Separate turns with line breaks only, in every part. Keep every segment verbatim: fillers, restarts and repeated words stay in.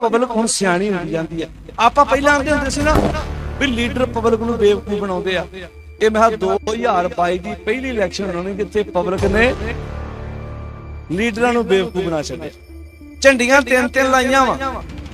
Public हुण सियाणी होंदी जांदी है। आपां पहिलां आंदे हुंदे सी ना भी लीडर पब्लिक नूं बेवकूफ बनाउंदे आ। ये मैं दो हज़ार बाई की पहली इलैक्शन होनी जिथे पब्लिक ने लीडरां नूं बेवकूफ बना छड्डिया। झंडियां तीन तीन लाइयां वा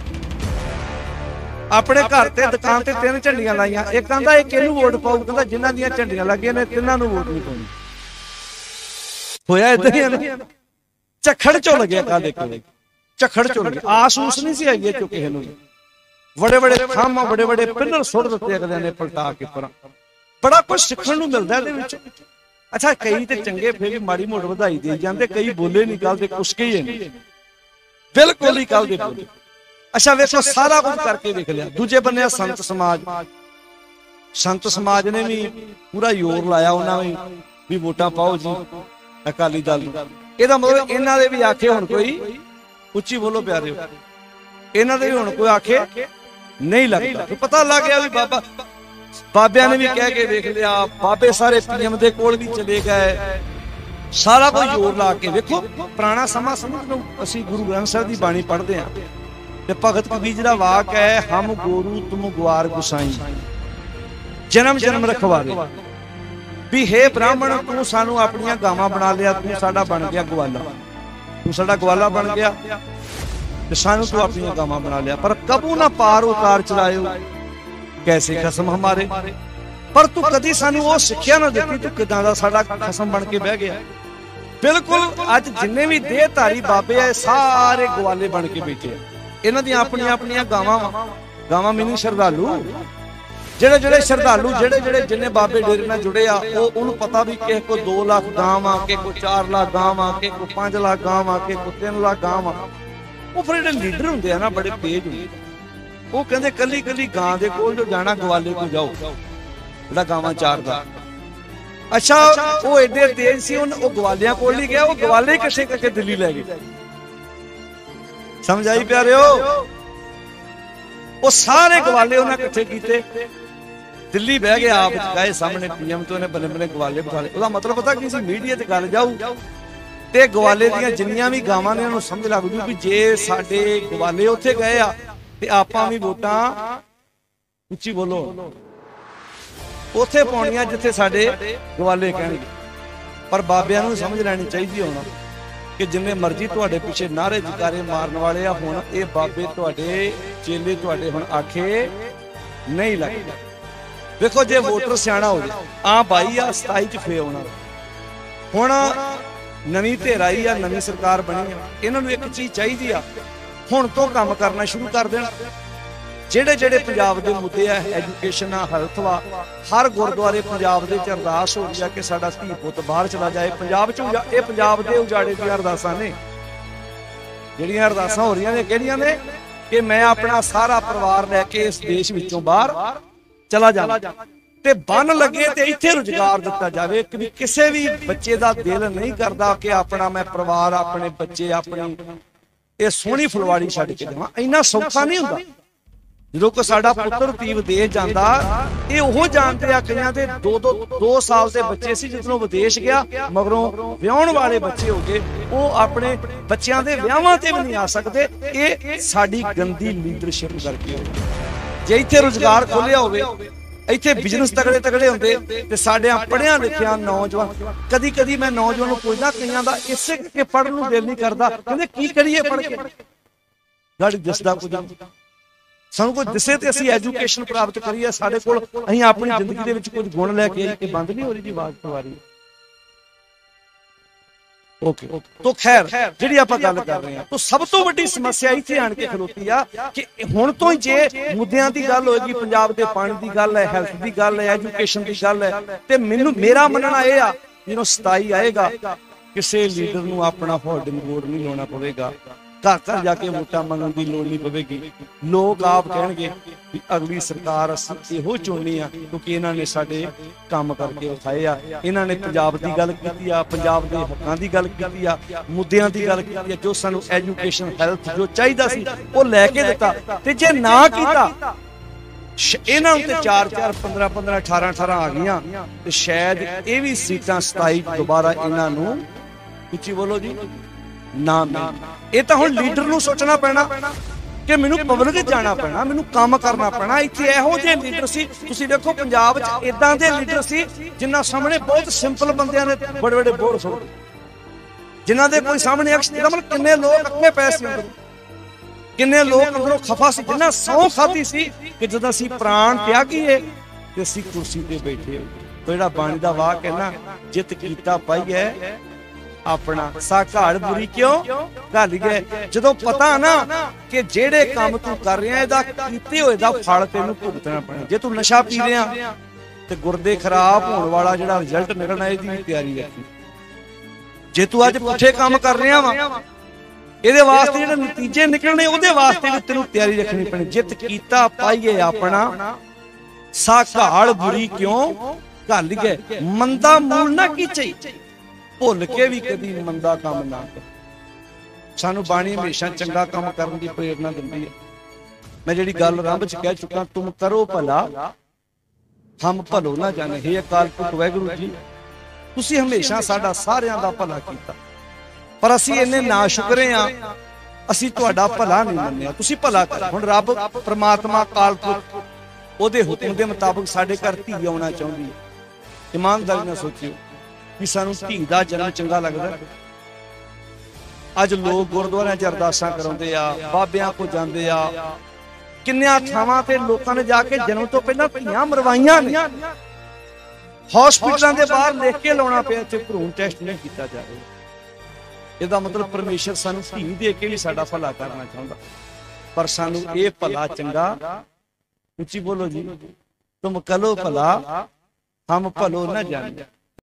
अपने घर ते दुकान ते तीन झंडियां लाइयां। एक आंदा एक इहनूं वोट पाओ, कहंदा जिन्हां दीयां झंडियां लगियां ने तिन्हां नूं वोट नहीं पाउणी। होया इदां ही है ना, झखड़ झुल गया काले कोले, झखड़ झुल गया। आस ऊस नहीं सी आई चो किसे नूं। बड़े बड़े खामा बड़े बड़े पिलर सुट दित्ते अगलियां ने पलटा के परां। बड़ा कुछ सीखण नूं मिलदा इहदे विच। अच्छा कई ते चंगे फिर भी माड़ी मोट वधाई दे जांदे, कई बोले नहीं गल दे कुछ ही नहीं, बिल्कुल ही गल दे बोले। अच्छा वेखो सारा कुछ करके देख लिया। दूजे बन्ने संत समाज, संत समाज ने भी पूरा जोर लाया, उन्होंने भी वोटां पाओ जी अकाली दल। इहदा मतलब इन्हां दे भी आखे हुण कोई उच्ची बोलो प्यारे, इन्हां दे भी हुण कोई आखे नहीं लगता। तो पता लग गया भी बाबा बाबिया ने भी कह के देख लिया, बाबे सारे पीएम दे कोल भी चले गए, सारा कोई जोर ला के। देखो पुराना समा समझ लो, असीं गुरु ग्रंथ साहिब दी बाणी पढ़दे हां ते भगत कबीर जी दा वाक है, हम गोरू तुम ग्वार गुसाई जन्म जन्म रखवारे। भी हे ब्राह्मण तू सानू अपनियां गावां बना लिया, तू साडा बन गया ग्वाला, तू साडा ग्वाला बन गया ते सानू तू अपनियां गावां बना लिया। पर कबू ना पार उतार चलायो कैसे खसम हमारे। पर तू कदी सानू वो सिक्ख्या ना दित्ती, तू किदां दा साडा खसम बन के बह गया। बिल्कुल अज जिन्ने भी देहधारी बाबे है सारे ग्वाले बन के बैठे हैं। इन्हां दी अपनियां अपनियां गावां गावां मीनिंग श्रद्धालु, जेड़े जेड़े श्रद्धालु जेड़े जेड़े जिन्ने बाबे डेरे नाल जुड़े आ, वो उन्होंने पता भी किसी को दो लाख गांव आ, किसी को चार लाख गांव आ, किसी को पांच लाख गांव आ, किसी को तीन लाख गांव आ। वो फिर जिहड़े लीडर हुंदे आ ना बड़े तेज हुंदे, वो कहंदे कली कली गां दे कोल जो जाना ग्वाले को जाओ जिहड़ा गावां चारदा। अच्छा वो एडे तेज सी, वो ग्वालियां कोल नहीं गया, वो ग्वाले इकट्ठे करके दिल्ली लै गए। समझ आई प्यारेओ, वो सारे ग्वाले उन्हें इकट्ठे कीते, दिल्ली बह गया, आप गए सामने पीएम तो उन्हें बने बने ग्वाले बिठा ले। उसदा मतलब पता की सी, मीडिया ते गल जाऊ ते ग्वाले दीयां जिन्नियां भी गावां ने उन्हें समझ लग जू भी जे साडे ग्वाले उत्थे गए आ ते आपां भी वोटां उच्ची बोलो उत्थे पाउणियां जिथे साडे ग्वाले कहणगे। पर बाबियां नूं समझ लैनी चाहिदी होना कि जिन्ने मर्जी तुहाडे पिछे नारे जकारे मारन वाले आ, हुण ये बाबे तुहाडे चेले तुहाडे हुण आखे नहीं लगदे। देखो जे वोटर सियाणा हो जाए, आ बाई आ सताई च फे आउणा, हुण नवीं धेर आई आ, नवीं सरकार बनी आ, इन्हां नूं एक चीज चाहीदी आ, हुण तो काम करना शुरू कर देना। जेड़े जेड़े पंजाब दे मुद्दे आ, एजुकेशन आ, हेल्थ वा, हर गुरुद्वारे पंजाब दे च अरदास हो रही है कि साडा धी पुत बाहर चला जाए। पंजाब च ये पंजाब दे उजाड़े दी अरदासां ने, जिहड़ियां अरदासां हो रही ने किहड़ियां ने कि मैं अपना सारा परिवार लैके इस देश विचों बाहर चला जावां ते बन लगे ते इत्थे रोजगार दिता जाए। कि किसी भी बच्चे का दिल नहीं करता कि अपना मैं परिवार अपने बच्चे अपनी ये सोहनी फुलवाड़ी छड्ड के जावां। इन्ना सौखा नहीं हुंदा। जो कोई साडा पुत्र धी विदेश जाता, ये ओह जानते आ कईयां दे दो दो दो साल के बच्चे सी जिसनों विदेश गया, मगरों विआहण वाले बच्चे हो गए, वो अपने बच्चों के विआहां ते भी नहीं आ सकते। ये साडी गंदी लीडरशिप करके जे इत्थे रोजगार खोलिया होवे, इत्थे बिजनेस तगड़े तगड़े होंदे ते साडे पढ़िया लिखिया नौजवान, कदी कदी मैं नौजवान पुछदा कईयां दा इसे करके पढ़न नूं दिल नहीं करदा, कहंदे की करिए पढ़ के, गल दिसदा कुछ सानू कुछ दिसे ते असीं एजुकेशन प्राप्त करिए, साडे कोल असीं अपनी जिंदगी दे विच कुछ गुण लैके आइए। बंद नहीं हो रही जी आवाज तुम्हारी। ओके तो खैर जिहड़ी आपां गल कर रहे हैं, तो सब तो वड्डी समस्या इत्थे आण के खलोती आ कि हुण तो ही जे मुद्दिआं दी गल होएगी, पंजाब दे पानी दी गल है, हेल्थ दी गल है, एजुकेशन दी गल है, ते मैनूं मेरा मनना इह आ जदों सताई आएगा किसी लीडर नूं अपना होल्डिंग बोर्ड नहीं लाउणा पवेगा, घर घर जाके वोटां मंगण दी लोड़ नहीं पवेगी। लोग आप कहणगे कि अगली सरकार असीं इहो चुननी आ क्योंकि इन्हां ने साडे काम करके विखाए आ, इन्हां ने पंजाब दी गल कीती आ, पंजाब दे हक्कां दी गल कीती आ, मुद्दिआं दी गल कीती आ, जो सानूं एजुकेशन हेल्थ जो चाहीदा सी वो लैके दित्ता। ते जे ना कीता इन्हां नूं ते चार चार पंद्रह पंद्रह अठारह अठारह आ गईयां ते शायद ये भी सीटां सताई दोबारा इन्हां नूं उच्ची बोलो जी ना मिल। ये तो हुण लीडर नूं सोचना पैना कि मैनू पब्लिक जाना पैना, मैनू काम करना पैना। इत्थे इहो ਜਿਹੇ लीडर सी, तुसीं देखो पंजाब च इदां दे लीडर सी जिन्हां सामने बहुत सिंपल बंदियां ने बड़े बड़े बोल सुण, जिन्हां दे कोई सामने अक्ष मतलब किन्ने लोग अक्के पै सी, किन्ने लोग अंदरों खफा सी, जिन्हां सौं खाधी सी कि जदों असीं प्राण त्यागीए ते असीं कुर्सी ते बैठे। तो जिहड़ा बाणी दा वाक है ना, जित कीता पाई है अपना सा घाड़ बुरी क्यों घल गए। जदों पता ना कि जेड़े काम तू कर रहा इहदा कीते होए दा फल तैनूं भुगतना पैना। जे तू नशा पी रहा ते गुरदे खराब होने वाला जिहड़ा रिजल्ट निकलना इहदी तैयारी रखी। जे तू अज पुठे काम कर रहा वा इहदे वास्ते जिहड़े नतीजे निकलने उहदे वास्ते भी तैनूं तैयारी रखनी पैनी। जित कीता पाईए अपना सा घाड़ बुरी क्यों घल गए। मंदा मूल ना कीचे, भुल के भी कदी मंदा काम ना कर। सानू बाणी हमेशा चंगा काम करने की प्रेरणा दिंदी है। मैं जिहड़ी गल आरंभ च कह चुका, तुम करो भला हम भलो ना जाने। हे अकाल पुरख वाहिगुरू जी, तुसी हमेशा साडा सारियां दा भला कीता, पर असीं इन्ने नाशुकरे हां, असीं तुहाडा भला नहीं मन्निया। तुसी भला कर। हुण रब परमात्मा अकाल पुरख ओहदे हुक्म दे मुताबिक साडे घर धी आउणा चाहुंदी है। ईमानदारी नाल सोचियो कि सानू धी दा जन्म चंगा लगदा। अज लोग गुरुद्वारियां च अरदासां कराउंदे आ, बाबियां को जांदे आ, किन्नियां थावां ते लोकां ने जाके जन्म तो पहलां धीआं मरवाईयां ने। हॉस्पिटलां दे बाहर लिख के लाउणा पिया ते भ्रूण टेस्ट नहीं कीता जावे। इहदा मतलब परमेश्वर सानू धी दे के भी साडा भला करना चाहुंदा, पर सानू इह भला चंगा, उच्ची बोलो जी, तुम करो भला हम भलो ना जाने।